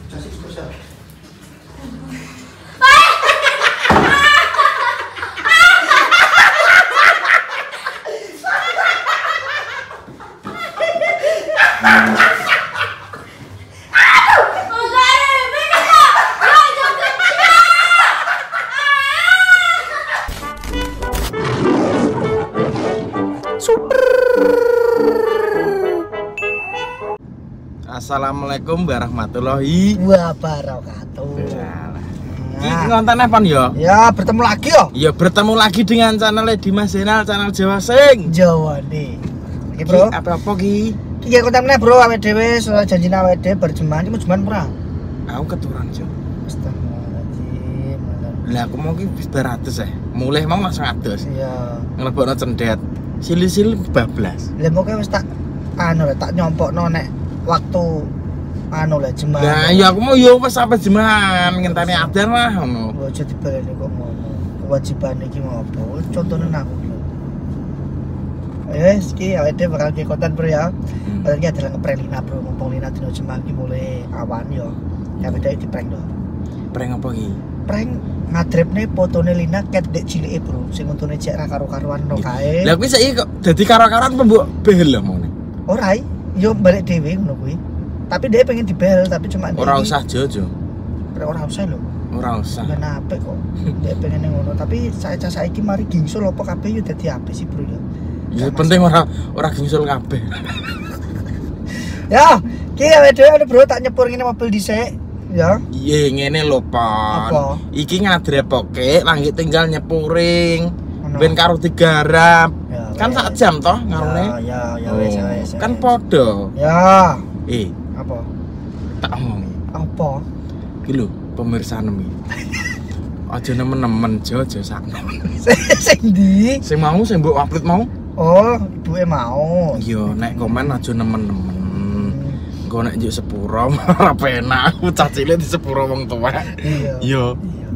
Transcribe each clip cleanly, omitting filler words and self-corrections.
Assalamualaikum warahmatullahi wabarakatuh. Ini ngonten apa ya? Ya bertemu lagi yo. Ya bertemu lagi dengan channel Dimas Zainal, channel Jawa Sing. Jawa nih. Iki bro. Apa ki? Iki konten meneh bro, awake dhewe janjine awake dhewe berjemaah iki mau jemaah perang. Aku keturun jo. Astagfirullahaladzim. Lah aku mau ki wis 200 mulai mau langsung atus. Iya. Nglebokno cendet. Sili-sili bablas. Lah pokoke wis tak tak nyompokno nek waktu lah jemaah. Nah, ya aku mau yo wis sampai jemaah ngenteni adzan lah ngono. Ojo dibaleni kok ngono. Kewajibane iki ngopo? Contone aku lho. Wes iki awake dhewe bakal ki konten bro ya. Iki adalah ngeprank Lina bro, mumpung Lina dino jemaah iki mulai awan yo. Ya beda di prank do. Prank apa ki? Prank ngadrepne fotone Lina ket dek cilike bro, sing untune cek ra karo-karuan no kae. Lah kuwi saiki kok dadi karo-karoan pembuk behel lho mone. Ora yo balik dhewe ngono kuwi. Tapi dia pengen dibel tapi cuma ora usah jojo. Ora usah lho. Ora usah. Ben apik kok. Dia pengen ngono, tapi saiki mari gingsul apa kabeh yo dadi apik sih bro ya. Ya penting ora gingsul kabeh. Ya, ki awake dhewe bro tak nyepur ngene mobil dhisik. Ya. Iya ngene lho, Pon. Apa? Iki ngadrepoke langit tinggal nyepuring. Ben karo digarap. Ya, kan sak jam toh ngarune. Ya wes. Kan podo. Ya. Apa? Tak omongi. Apa? Iki lho, pemirsa nemi. Aja nemen-nemen jojo sakno. Sing ndi? Sing mau sing mbok upload mau. Oh, ibuke mau. Iya, nek komen aja nemen-nemen. Engko nek njuk sepuro ora penak. Aku cah cilik di sepuro wong tuwa. Iya.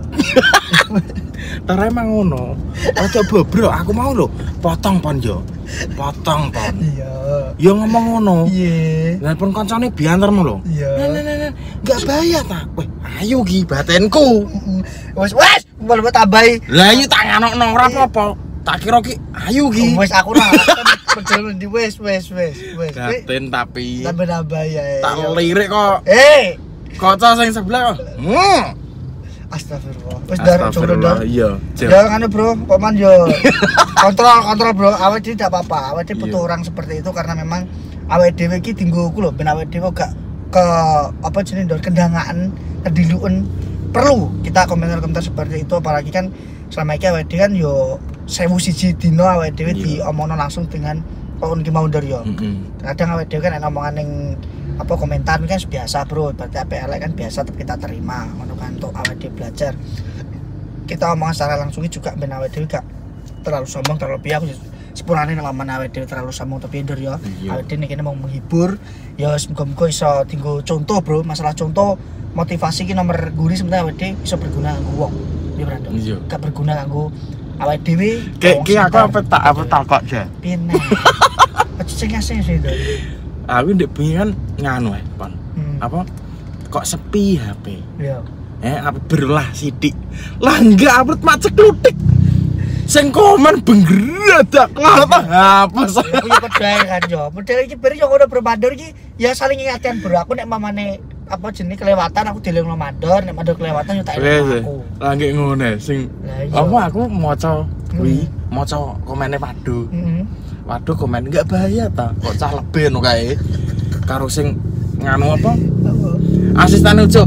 Tare emang ngono. Aja bobrok, aku mau lho potong pon yo. Potong pon. Iya. Ya ngomong ngono. Iya. Lah pun kancane biantermu lho. Iya. Nah. Enggak bahaya ta. Weh, ayo ki batenku. Wes, mbok tambahi. Lah iya tak nganokno ora apa-apa. Tak kira ki ayo ki. Wes aku ora perjalanan di wes. Baten tapi tambah ya. tak lirik kok. Kaca sing sebelah. Astagfirullah. Wis darah jono dor. Iya. Ya ngene bro, paman yo. Kontrol bro, awake dhewe tidak apa-apa. Awake dhewe butuh orang seperti itu karena memang awake dhewe iki dinggo ku lho ben awake dhewe gak ke apa jenenge dor kendangaan, kediluan. Perlu kita komentar-komentar seperti itu apalagi kan selama iki awake dhewe kan yo 1001 dina awake dhewe diomongno langsung dengan kon iki mau ndor yo. Kadang awake dhewe kan ana omongan ning apa komentar kan biasa bro, berarti apa kan biasa tapi kita terima ngono kan untuk awake dhewe belajar. Kita omong secara langsung juga ben awake dhewe gak terlalu sombong terlalu piye aku sepurane nek mamane awake dhewe terlalu sombong tapi ndor yo. Awake dhewe iki mau menghibur ya semoga-moga iso dienggo contoh bro, masalah contoh motivasi ki nomor guri sebenarnya awake dhewe iso berguna kanggo wong. Ya Brando. Gak berguna kanggo awake dhewe. Ki aku apa takok ja. Piye nek. Aja sing asing sih itu. Aku ndek bengi kan nganu Pon. Apa kok sepi HP. Iya. Apa berulah sidik. Lah enggak upload macet klutik. Sing komen benggeradak lah apa saya. Punya pedang kan yo. Model iki beri yo ngono bermandor iki ya saling ingatkan bro. Aku nek mamane apa jenis kelewatan aku dilengno mandor, nek mandor kelewatan yo tak eling aku. Lah nggih ngono sing apa aku maca kuwi, maca komene Wadu. Waduh komen enggak bahaya ta. Kok cah lebih no kae. Karo sing nganu apa? Asisten ucup.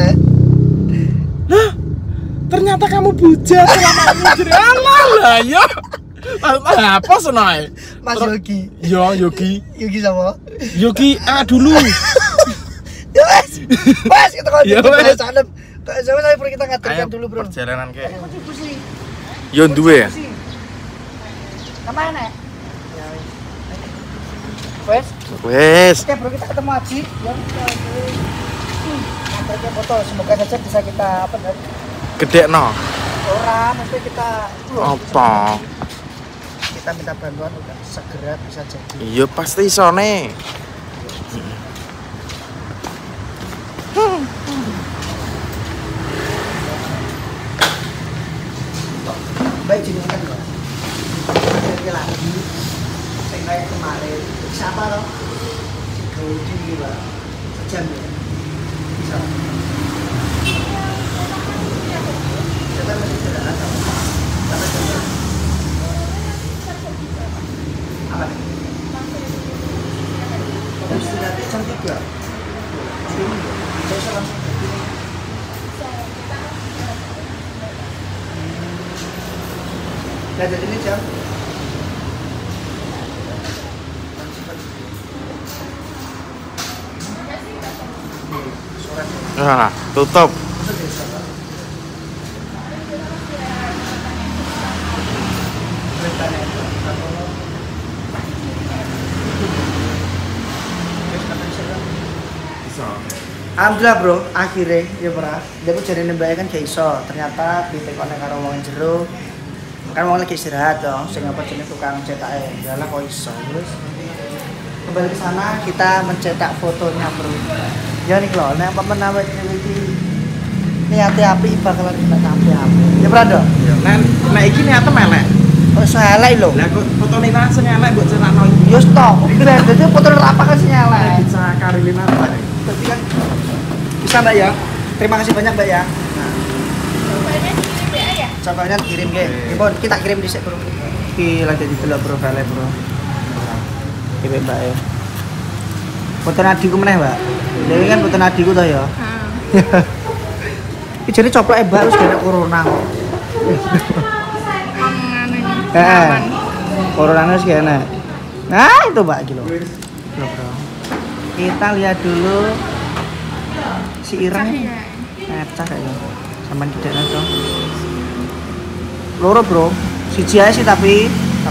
Nah, ternyata kamu bujang selama ini. Alah ya. Apa senai? Mas Yogi. Yo Yogi. Yogi sama? Yogi dulu. Ya wes kita kan di sana. Sama-sama kita ngaturkan dulu bro. Perjalanan kayak. Yo duwe ya. Kemana? Wes. Oke bro, kita ketemu Aji. Ya kita foto, semoga saja bisa kita apa kan? Gede no. Orang, mesti kita apa? Kita minta bantuan udah segera bisa jadi. Iya pasti sone. bisa. Kita masih sederhana sama. Apa? Terus sudah jam 3. Saya langsung ya jadi ini jam tutup. Alhamdulillah bro, akhirnya ya pernah. Dia pun jadi nembaknya kan gak iso. Ternyata ditekone karo wong jero. Kan wong lagi istirahat dong, sing apa jenis tukang cetak ya lah kok iso. Terus kembali ke sana kita mencetak fotonya bro. Ya nih loh, nek apa menawa iki niate api bakalan kita api. Ya pernah dong? Ya, nek iki niate melek. Kok iso elek lho. Lah kok fotone langsung elek mbok cetakno iki. Yo stop. Dadi foto apa kan sing elek. Bisa karilin apa? Tapi kan bisa Mbak ya. Terima kasih banyak Mbak ya. Contohnya kirim ke, kita kirim di bro. Ki lagi di delok profile bro. Iki Mbak ya. Foto adikku meneh Mbak. Dewi kan foto adikku toh ya. Iki jane coplok Mbak harus kena corona kok. Corona harus kena. Nah itu Mbak gitu. Bro. Kita lihat dulu si Ireng. Ngecak kayaknya. Sampean tidak nonton. Loro bro, siji ae sih tapi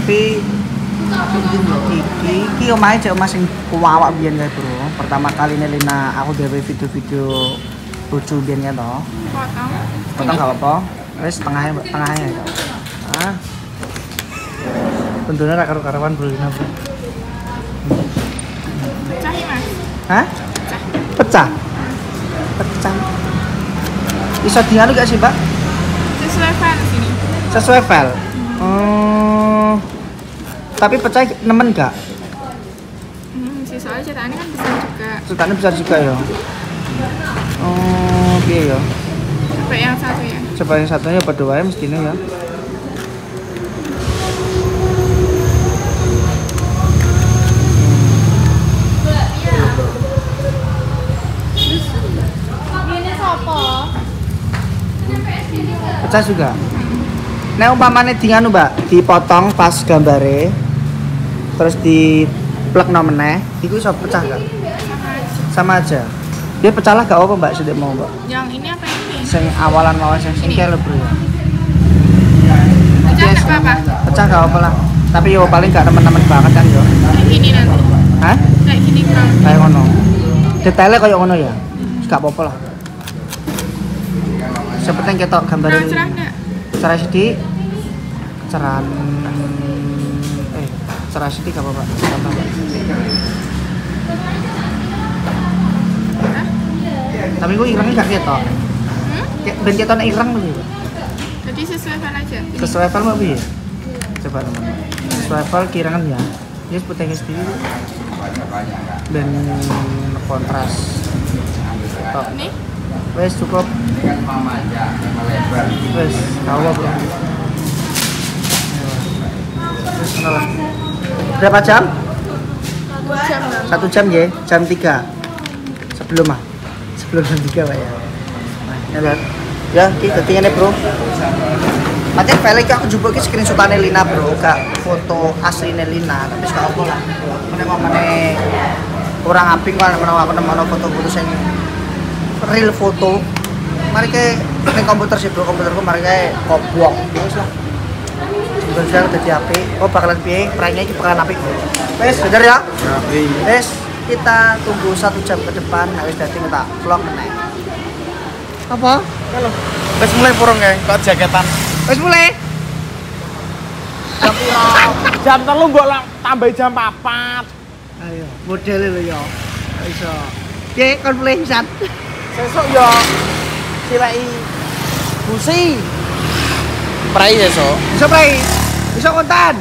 iki omahe cek omah sing kuwawak biyen kae bro. Pertama kali Lina aku gawe video-video lucu biyen ya toh. Potong gak apa-apa. Wis tengahnya ya. Ah. Tentunya ra karo-karoan bro Lina bro. Pecah ya Mas? Hah? Pecah. Bisa dianu gak sih Mbak? Sesuai file sini. Sesuai file. Tapi pecah nemen gak? Sih soalnya cetakannya kan besar juga. Cetakannya besar juga ya. Oh, piye ya? Coba yang satu ya. Coba yang satunya pada wae mestine ya. Pecah juga. Nek umpamane dianu Mbak, dipotong pas gambare terus di plek meneh, iku iso pecah gak? Sama aja. Dia pecah lah gak apa Mbak, sudah mau Mbak. Yang ini apa ini? Sing awalan sing singkel bro. Pecah gak apa-apa? Pecah gak apa lah. Tapi yo paling gak temen-temen banget kan yo. Kayak gini nanti. Hah? Kayak gini kurang. Kayak ngono. Detailnya kayak ngono ya. Gak apa-apa lah. Seperti yang ketok gambar ini. Cerah enggak? Cerah sedikit. Cerah sedikit gak apa-apa. Tapi gue irangnya gak ketok. Ben ketoknya irang lho. Jadi sesuai file aja. Ini. Sesuai file mbak Bi? Coba teman-teman. Sesuai file kirangan ya. Ini seperti yang sedikit. Dan kontras. Tok. Nih. Wes cukup. Wes, tahu bro. Wes lah. Berapa jam? 2 jam lah. 1 jam ya, jam 3. Sebelum jam 3 Pak ya. Ya Bang. Ya, kita tinggalnya bro. Macam file aku juga ki screenshotane Lina bro, gak foto asline Lina, tapi sekarang apa lah. Mana orang aping kan menawa foto-foto sing real foto. Mari ke komputer sih bro, komputerku mari ke koblok. Wis lah. Sebenarnya udah di oh bakalan piye, pranknya iki bakalan apik. Wes, bener ya? Wes, kita tunggu 1 jam ke depan, wis dadi tak vlog meneh. Apa? Halo. Wis mulai purung ya, kok jaketan. Wis mulai. Jam piro? Jam 3 mbok tambah jam 4. Ayo, modele lho ya. Iso. Piye kon mulai pisan? Sesuk yo silai busi. Prai sesuk. Iso play. Iso kontan.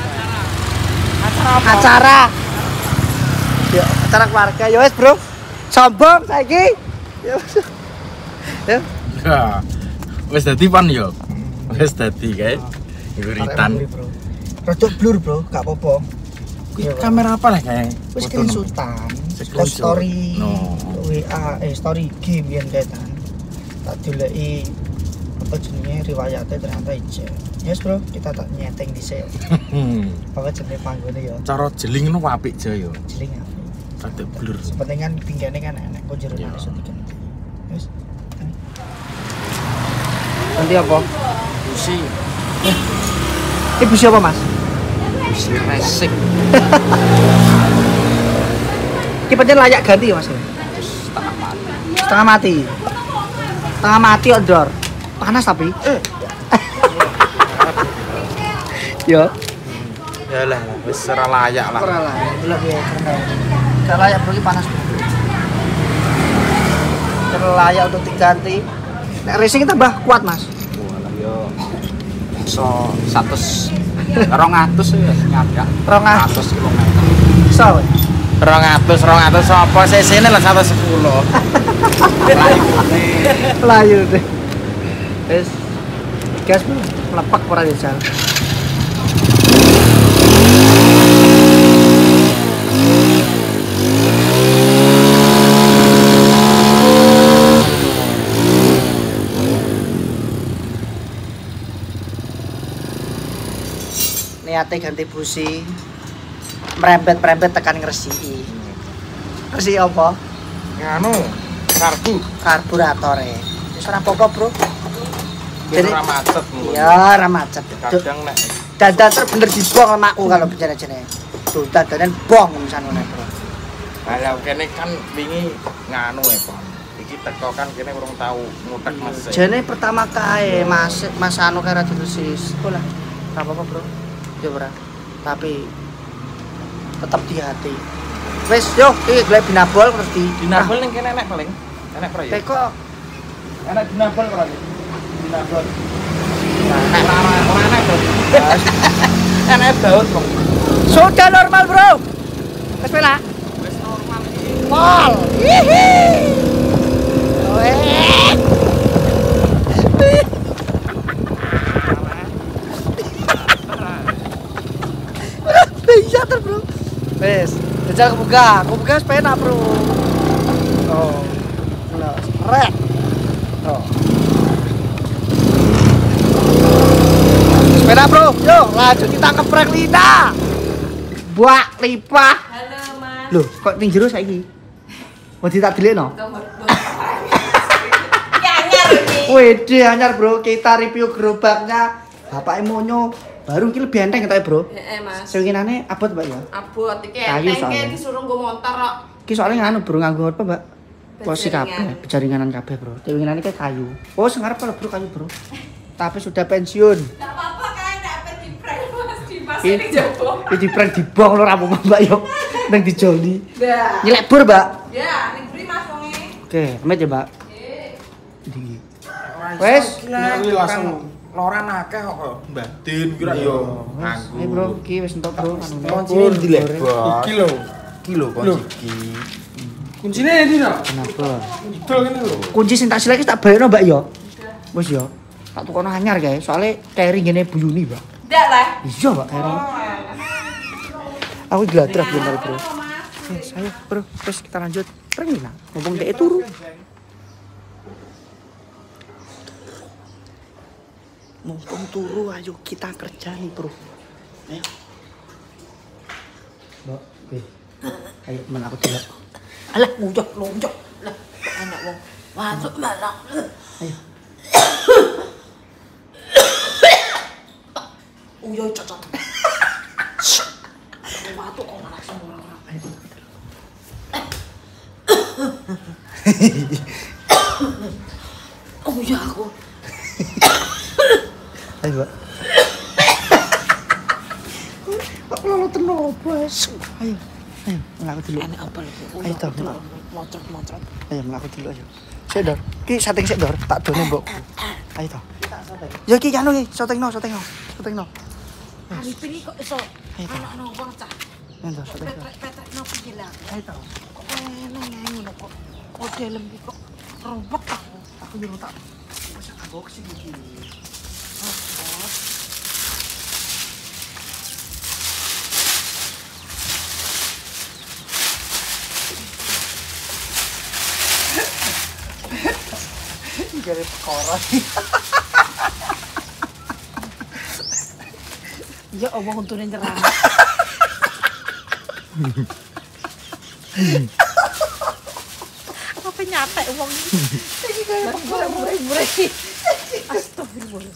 Acara apa? Acara. Yo, acara keluarga. Yo wes, Bro. Sombong saiki. Ya. Ya. Ya. Wis dadi pan yo. Wis dadi kae. Nguritan. Rodok blur, Bro, gak apa-apa. Kamera apa lah kae? Wis screenshotan. Story. No. WA story game yen kaitan. Tak doleki apa jenenge riwayate ternyata ijen. Yes, Bro, kita tak nyeting dhisik. Apa jenenge panggone ya? Cara jeling ngono apik jo yo. Jeling apik. Rodok blur. Sepenting kan pinggirnya kan enak kok jero Iya. iso diganti. Wis. Ganti apa? Busi. Ini busi apa, Mas? Busi racing. Kipetnya layak ganti ya, Mas? Setengah mati. Setengah mati. Setengah mati kok, Dor. Panas tapi. Yo. Ya lah, wis ora layak lah. Ora lah, belum ya keren. Gak layak bro, ini panas. Layak untuk diganti. Nek racing tambah kuat, Mas. Walah yo. So 200 ya nyadak. 200 km. Iso. 200 apa cc-ne lah 110. Layu deh. Wis. Gas bro, melepak ora jajal. Niate ganti busi. Merembet-merembet tekan ngresiki. Ngresiki apa? Nganu, karbu. Karburatore. Wis ora apa-apa, Bro. Jadi ora macet lho. Ya, ora macet. Kadang nek Dadan bener dibong lemakku kalau bencana-bencana. Tuh, dadanan bong misalnya ngono, Bro. Lah kene kan wingi nganu Pon. Iki teko kan kene urung tau ngutek mesin. Jane pertama kae Mas anu karo dirusis. Olah. Ora apa-apa, Bro. Yo ora. Tapi tetap di hati. Wis yo iki golek binabol terus di Dinabel ning kene enek paling. Enek pro ya. Teko Enek dinabel ora iki? Dinabel. Enek ora enek to. Enek baut kok. sudah normal, Bro. Wis pela. Wis normal iki. Pol. Hihi. Weh. Bisa ter, Bro. Wes, jajal kebuka sepeda, Bro. Oh. Nah, red. Oh. Sepeda, Bro. Yuk, lanjut kita keprek Lina. Buak lipah. Halo Mas. Loh, kok ning jero saiki? Mau tak delikno? Ya anyar iki. Wede anyar, Bro. Kita review gerobaknya Bapak Emonyo. Baru iki lebih enteng ta, Bro? Heeh, Mas. Sewinginane abot, Mbak ya. Abot iki Kayu enteng soalnya. disuruh nggo motor kok. Iki soalnya nganu, Bro, nganggo apa, Mbak? Posi Penjaringan. kabeh, penjaringanan kabeh, Bro. Sewinginane kayak kayu. Oh, sing ngarep kalau, Bro, kayu, Bro. Tapi sudah pensiun. Enggak apa-apa kae nek ape di prank Mas di pasir ning jopo. Iki di prank dibong lho ra apa, Mbak yo. Nang dijoli. Nah. Nyelek bur, Mbak. Ya, ning buri Mas wonge. Oke, amit ya, Mbak. Nggih. Ndi. Wes, Wes, langsung loran akeh kok Mbah Din kira yo nganggo. Ini, Bro, iki wis entuk, Bro. Kuncine ndi lek? Iki lho. Iki lho kunci iki. Kuncine ndi no? Kenapa? Idol kene lho. Kunci sing tak sileki tak bayarno, Mbak yo. Wis yo. Tak tukono anyar kae, soalnya carry ngene buyuni, Mbak. Ndak lah. Iya, Mbak, carry. Aku gladrak bentar, Bro. Yes, ayo, Bro. Terus kita lanjut. Pergi lah. Ngomong dhek turu. Mumpung turu, ayo kita kerja nih, Bro. Ayo. Mbak, ayo men aku delok. Alah, lonjok. Lah, kok enak wong. Masuk malah. Ayo. Uyo cocok. Watu kok malah semua. Ayo. Oh ya aku. Ayo, Mbak. Kok lolo tenobas. Ayo. Ayo, mlaku dulu. Enak apa lho? Ayo to. Mocot. Ayo mlaku dulu ayo. Sik, Dor. Ki setting sik, Dor. Tak done mbokku. Ayo to. Ya ki anu ki, settingno. Arif ini kok iso ana wong cah. Ayo to, setting. Petrek-petrek no piye lah. Ayo to. Kok eneng ngono kok. kok dalam iki kok ruwet aku. Aku nyuruh tak masak unboxing iki. Gare perkara. Ya Allah untune nyerang. Apa nyatek wong iki kaya murah-murah. Astagfirullah.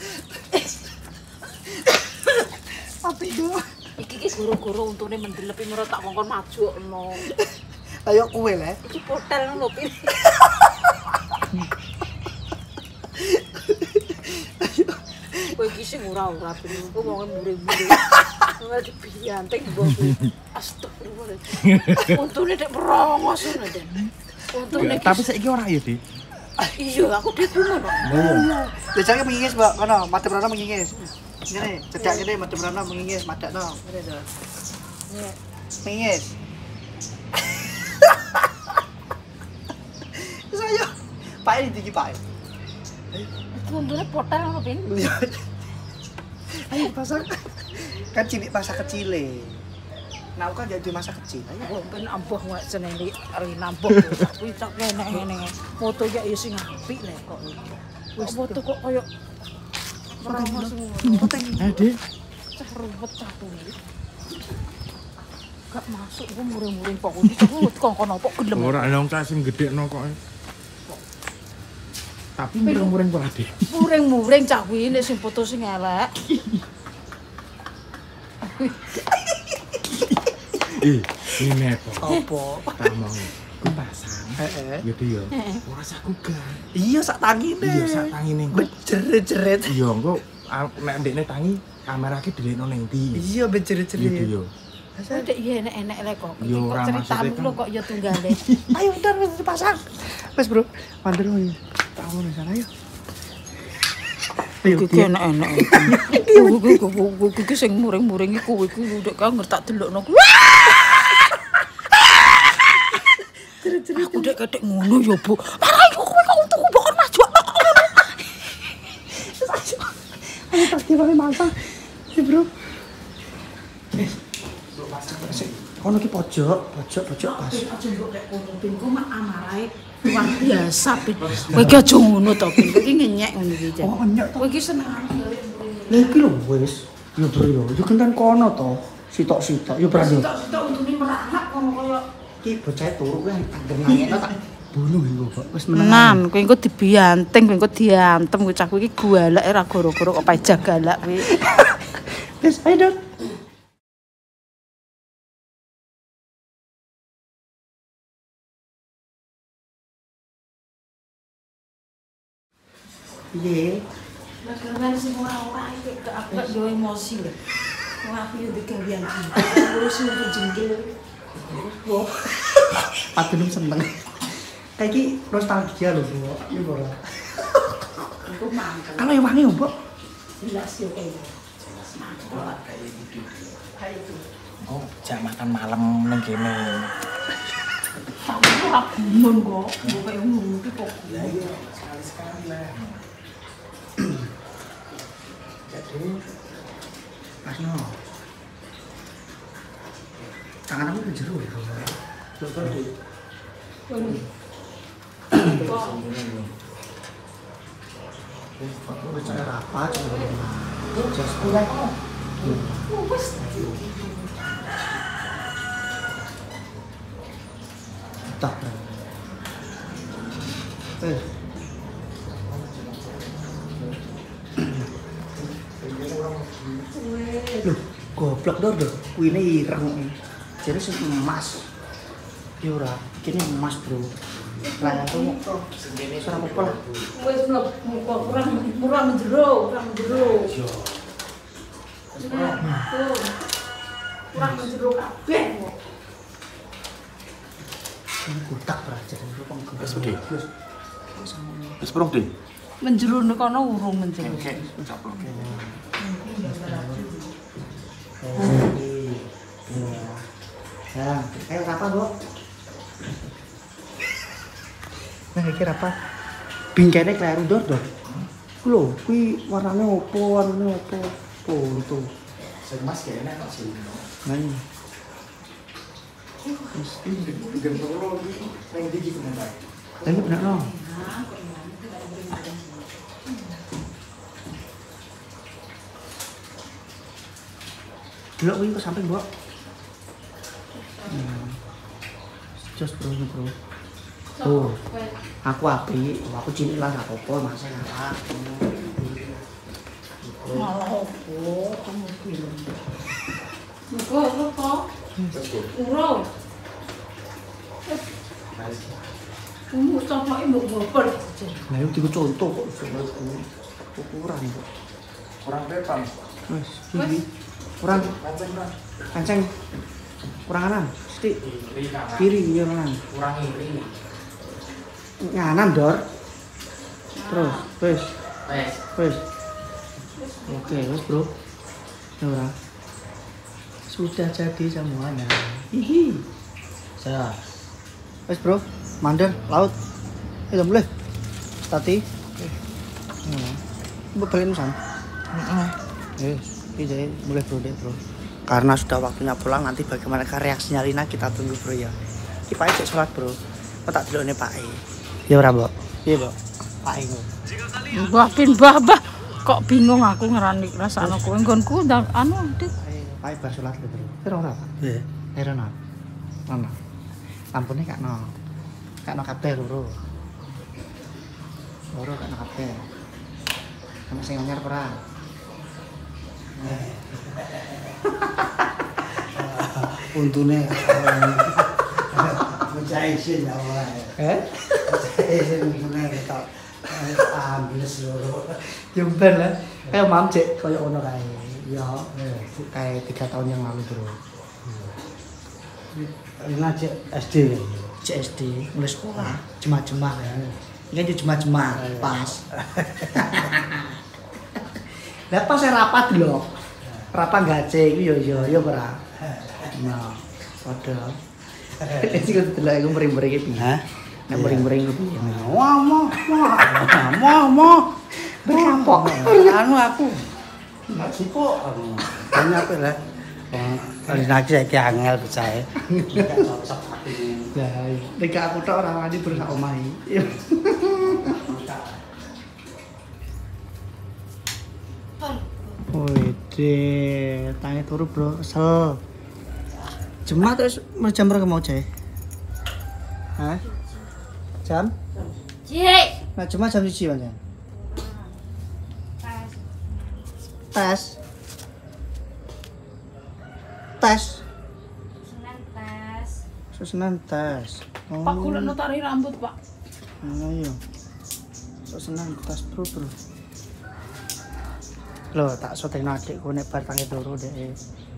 Apa itu? Iki goro-goro untune mendelepi mero tak kongkon majokno. Ayo kowe le. Iki potel ngono pi. Kowe iki sing ora-ora ben kok wong mure-mure. Ora dibiyanting mbok. Astagfirullah. Untune nek merongos ngono Den. Untune Tapi saiki ora ya, Dik. iya aku dhewe ngono. Biasanya mengingis, Mbak. Kono, mati brana mengingis. Ngene, cedak ngene mati brana mengingis, madakno. Ngene to. Nih, mengingis. Saya Pak ini tinggi Pak. Iki untune potel ngono Pin. Ayo pasang. Kan cilik masa kecil. Nah, aku kan jadi masa kecil. Ayo. Wong ben ambuh wae seneni ari nambah kuwi tak kene-kene. Foto ya sing apik lek kok. Wis foto kok koyo merongos ngono. Dik. Cah ruwet cah kuwi. Gak masuk ku muring-muring kok kuwi terus kongkon opo gelem. Ora ana wong cah sing gedhekno kok. Tapi muring-muring ora, Dik. Muring-muring cah kuwi nek sing foto sing elek. Ini apa? Apa? Tak mau. Ku pasang. Heeh. Gitu ya. Ora sak gugar. Iya sak tangine. Iya sak tangine. Bejeret-jeret. Iya, engko nek ndekne tangi kamerake dilekno ning ndi. Iya bejeret-jeret. Gitu ya. Dek iya enek-enek lek kok. Ya ora Ceritamu maksudnya lho kok ya tunggale. Ayo bentar wis dipasang. Wes, Bro. Mandiri ayo. Tahu nih sana ayo. Iki enek-enek. Iki sing muring-muring iku kuwi ndek kang tak delokno. Aku dek kedek ngono ya, Bu. Marah iku kowe kok untukku mbok majokno kok ngono. Ayo tas kira masang. Si, Bro. Kono ki pojok pas. Aja mbok lek kono pin ku mak amarahe luar biasa pin. Kowe iki aja ngono to pin. Kowe iki ngenyek ngono iki jan. Oh, nyenyek to. Kowe iki seneng Lah iki lho wis. Yo, Bro yo. Yo kendan kono to. Sitok-sitok. Yo, Bro. Sitok-sitok untune meranak kono koyo Ki bocah turu kuwi angger nangekno tak bunuh iku, Pak. Wis menan, kowe engko dibiyanting, kowe engko diantem kowe cah kowe iki galake ra goro-goro kok pajak galak kowe. Wis ayo, Dok. Piye? Lah sing ora-ora iki gak agak yo emosi lho. Wong aku yo digawean iki. Terus untuk jengkel. Wah. Patung seneng. Kayak iki nostalgia lho, Bu. Iya, Bro. Aku mangkel. Kalau yang wangi, Bu. Jelas yo kayak. Jelas mangkel kayak gitu. Kayak itu. Oh, jak makan malam ning kene. Aku ora gumun kok. Mbok kaya ngono iki kok. Lah iya, sekali-sekali lah. Jadi Pasno. Tangan aku ke jero ya. Coba di. Aku bicara rapat sama Jas pulang. Tak. Loh, goblok dor. Kuine ireng. Jadi sing emas. Ya ora, kene emas, Bro. Lah aku ora apa-apa lah. Wis kurang menjero. yo. Kurang menjero kabeh kok. Kotak beraja itu penggemar. Wis Budi. Wis prong, Dik. Menjero kono urung menjero. Oke, caplok. Ya, ayo kapan, Bu? Nah kira apa? Bingkainya kleru dor. Ku lho, kuwi warnane opo? Itu. Sing Mas kayaknya kok sih. Nah iya. Gen loro iki ning ndi iki komentar. Ini bener no. Delok kuwi kok sampe mbok. Just bro. Oh, aku api, aku cilik lah gak apa-apa, masa ngalah. Malah opo kamu bilang. Muga apa? Uro. Kamu coba ibu bobol. Nah, itu contoh kok ukuran kok. Kurang depan. Wes, iki. Kurang kanceng. Kurang kanan, sithik. Kiri iya kanan. Kurang iri. Nganan dor. Terus, wes. Oke, wes bro. Ya ora. Sudah jadi semuanya. Hihi. Saya. Wes bro, mandor laut. Ayo mulai. Tati. Balik nusan. Yes, jadi mulai bro deh bro. Karena sudah waktunya pulang, nanti bagaimana reaksinya Lina kita tunggu bro ya. Kita aja sholat bro. Kok tak delokne Pak E. Ya ora, Mbok. Iya, Mbok. Pak E. Mbah. Kok bingung aku ngerani rasane kowe nggonku anu Dik. Pak E bar sholat lho bro. Kira ora, Pak? Iya. Kira ora. Mana? Lampune kakno. Kakno kabeh lho bro. Loro kakno kabeh. Sama sing anyar ora? Untune mencai sih ya ora. Untune ketok ambil seluruh. Ya ben lah. Kayak mam cek kaya ono kae. Ya, kayak 3 tahun yang lalu bro. Ini cek SD. Cek SD, mulai sekolah, jemaah-jemaah ya. Ini aja jemaah-jemaah, pas. Lah pas saya rapat lho. Rapat gace iki yo ora. Nah, padahal. Iki kok delok iku mring-mring iki. Hah? Nek mring-mring ku piye? Wah. Berkapok. Anu aku. Enggak sipuk. Banyak apa lah. Kali lagi saya angel percaya. Lah, nek aku tok ora wani berusak omahi. Wih, tangi turu bro, kesel. Jemaah terus jam berapa mau cek? Hah? Jam? Cek. Nah jemaah jam 1 aja. Tes. Senin tes. Oh. Pak kula notari rambut, Pak. Ayo. Senin tes bro. Loh, tak sotekno adikku nek bar tangi turu dek.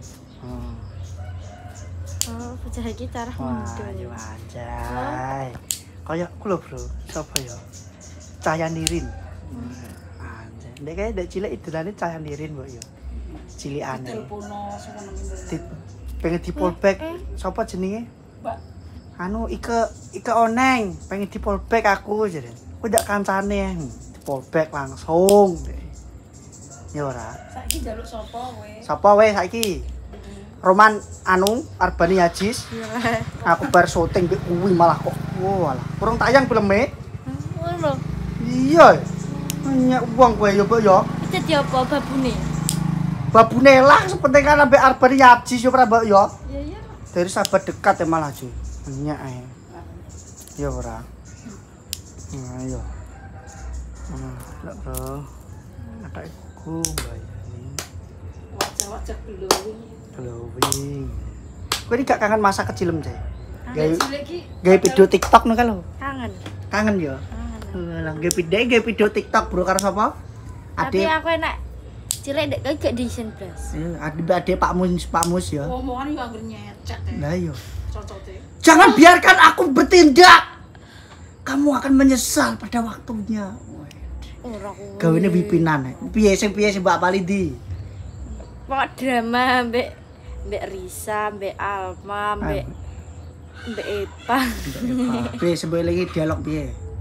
Oh, bocah iki cara Wah, mundur. anjay. Kayak ku lho, Bro. Sapa ya? Cahaya Nirin. Anjay. Nek kae dek cilik idolane Cahaya Nirin, Mbok ya. Cilikane. Telepono Di, pengen di polback. Sapa jenenge? Mbak. Anu Ike Oneng, pengen di polback aku jare. Ku ndak kancane di polback langsung. Ya ora. Saiki njaluk sapa kowe? Sapa wae saiki? Roman anu Arbani Yajis. Aku bar syuting mbek kuwi malah kok. Walah, kurang tayang filme. Ngono. Iya. Banyak uang kowe yo, Mbok yo. Itu dia apa babune? Babune lah sepenting kan ambek Arbani Yajis yo ora, Mbok yo. Iya. Dari sahabat dekat ya malah cuy. Banyak ae. Ya ora. Ayo. Lah, Bro. Ada aku bayani. Wajah-wajah glowing. Glowing. Kowe iki gak kangen masa kecilem, Cek? Gawe cilik iki Gawe video TikTok nih kan lo? Kangen. Kangen ya? Lah gawe video TikTok bro karo sapa? Tapi Adik. aku enak cilik dek gak Disen Plus. Adik Pak Mus ya. omongan yo anggere nyecet. Lah iya. Cocote. Jangan biarkan aku bertindak. Kamu akan menyesal pada waktunya. Ora kuwi. Gawene pimpinan. Piye sing Mbak Palidi? Pok drama mbek Risa, mbek Alma, mbek Epa. Piye sebelum lagi dialog piye?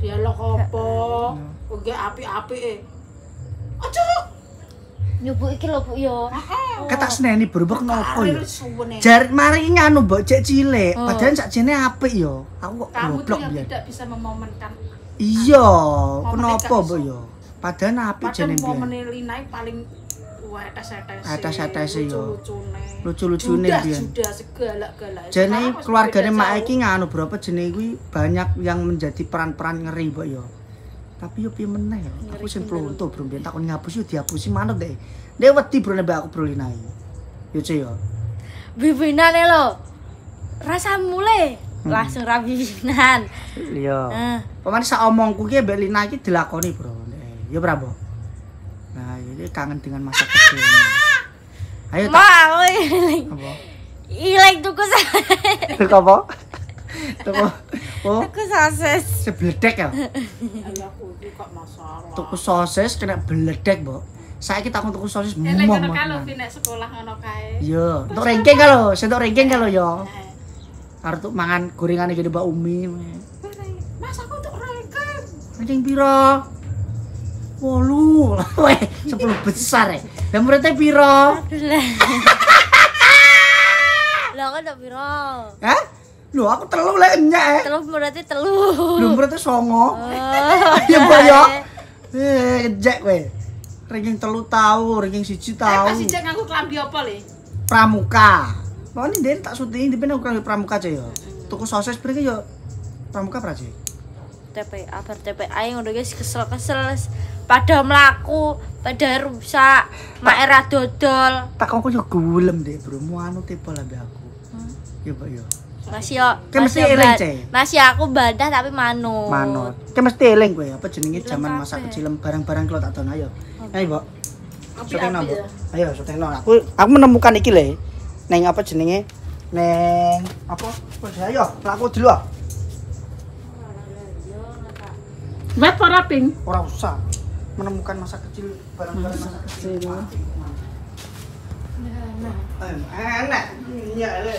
Dialog apa? Oke apik-apike. Aja. Yo Bu iki lho Bu yo. Ketak seneni berubah kenapa ya? Karir suwene. Jar mari nganu mbok cek cilik, padahal sakjane apik yo. Aku kok Kamu tuh goblok yang biyen. tidak bisa memomenkan. Iya, Momennya kenapa gak mbok iso. yo? Padahal apik jane Padahal biyen. momen Linai paling etes-etes. Etes-etes yo. Lucu-lucune. Lucu-lucune biyen. Judah segala-galanya. Jane Sekarang wis keluargane beda mak jauh. iki nganu berapa jenenge kuwi banyak yang menjadi peran-peran ngeri mbok yo. Tapi yo piye meneh yo. Aku sing plonto bro biyen takon ngapus yo dihapusi manut deh. Dek wedi bro nek aku bro Linai. Yo ce yo. Bibinane lho. Rasa mule langsung ra bibinan. Iya. Heeh. Pemane sak omongku ki mbek Lina iki dilakoni bro. Ya ora mbok. Nah, ini kangen dengan masa kecil. Ayo tak. Ma, kowe Apa? ilek tuku Tuku apa? Tuku. Oh, tuku sosis. sebledek ya. Ayo aku iki kok masalah. Tuku sosis kena beledek, Mbok. Saiki takon tuku sosis Elek momong. ngono kalau nek sekolah ngono kae. Iya, untuk ranking kalau, sentuk ranking kalau yo. Eh, Arep tuh mangan gorengane gede Mbak Umi. Mas aku untuk ranking. Ranking piro? 8. Weh, 10 besar ya. Dan muridnya piro? Lah kan tak piro? Hah? Loh, aku telu lek enyak eh. Telu berarti telu. Lho muridnya 9. Oh, Iya, Mbak yo. Ejek kowe. Ranking 3 tau, ranking 1 tau. Pas ijek nganggo klambi apa le? Pramuka. Mau ini dia tak syuting di mana ukuran pramuka aja ya. Tuku sosis beri yo pramuka berapa sih? TPA bar TPA yang udah guys kesel-kesel pada melaku pada rusak mak era dodol Tak kau yo gulem deh bro, mau anu tipe lah be aku. Ya Mbak yo. masih yo Kan mesti eling, Cek. masih aku badah tapi manut Manut. Kan mesti eling kowe apa jenenge Eling zaman masa kabeh. kecil barang-barang kalau tak tahu ayo. Ayo Mbak. Api-api Syuting nang, Mbak. ya. Ayo syuting nang. Aku menemukan iki le. Neng apa jenenge? Neng apa? Ayo, laku dulu ah. Web ora ping. Ora usah menemukan masa kecil barang-barang masa kecil. Enak. Iya, Le.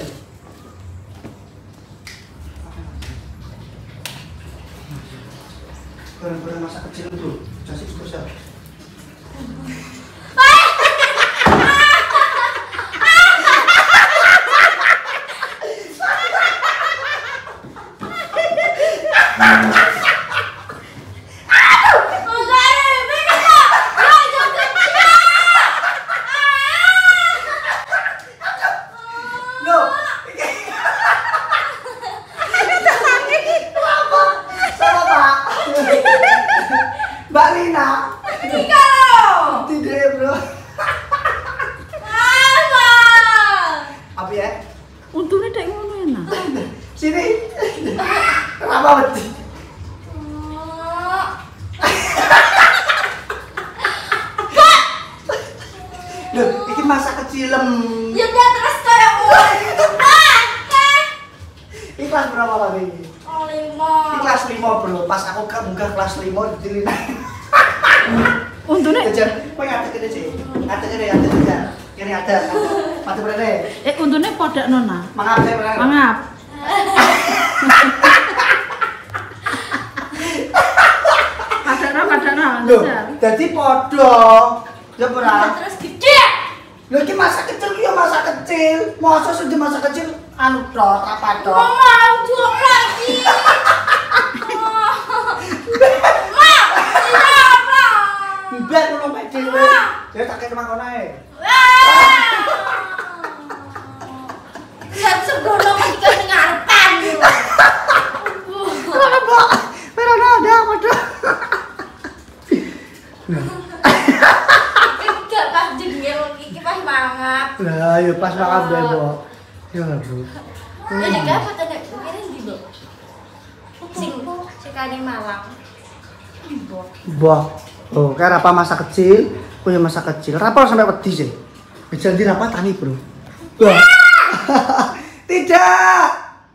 Barang-barang masa kecil itu, jasik spesial. Loh, sama Pak. Mbak Lina. Tidak, bro. Apa ya? Untune dek ngono enak. Sini. Kenapa wedi? Loh, ini masa kecilem. ya udah terus kayak Ini kelas berapa lagi ini? oh Ini 5 kelas 5 bro. Pas aku munggah kelas 5 di Lina. Untune Kejar, kok ngadek kene sih? Ngadek kene, ngadek kene. Kene ada. Mati berene. untune podak nona. Mangap saya berene. Mangap. Padana. Loh, jadi podo. Ya ora. terus gede Lho iki masa kecil iki ya masa kecil. Masa sudah masa kecil anu tok, apa tok? mau jual lagi Mbak ngono mek dhewe. Ya tak kene mangkon ae. lihat segono ketika ngarepan Kenapa, Mbak? Merah ada apa tok? enggak pas jengkel iki pas mangap Lah, ya pas makan bae, Mbak. Ya, Bro. jadi apa tadi kira di bu sing sekali Malang Mbak. Oh, kayak apa masa kecil? Punya masa kecil. Rapal sampai wedi sih. Bisa dirapatani, Bro. Wah. Tidak.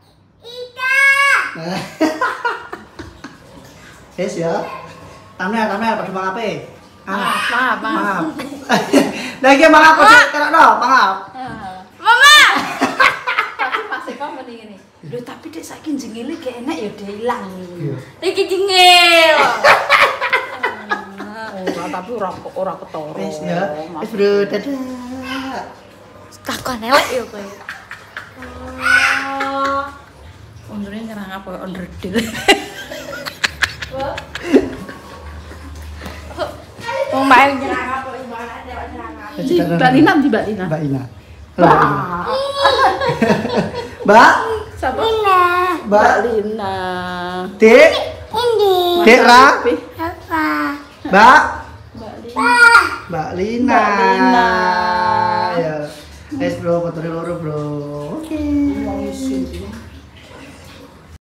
Yes ya. Tamel pada mangap e. Maaf. Maaf. Lah iki mangap kok kerokno, mangap. mama Tapi masih kok mending ini. Lho tapi dek saiki jengile gak enak ya dia ilang. Iki jengil. Ora tapi ora ketara. Wis ya. Wis bro, dadah. Takon elek yo kowe. Ondure nyerang apa onderdil. Wong main nyerang apa gimana nyerang apa. Di Mbak Lina di Mbak Lina. Mbak Ina. Halo, Mbak Ina. Mbak, Siapa? Mbak Lina. Dek, Dek Ra, Mbak, Mbak Lina. Mbak Lina. Ya, wis bro, foto loro bro.